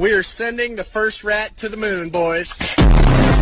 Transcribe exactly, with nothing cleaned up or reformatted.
We are sending the first rat to the moon, boys.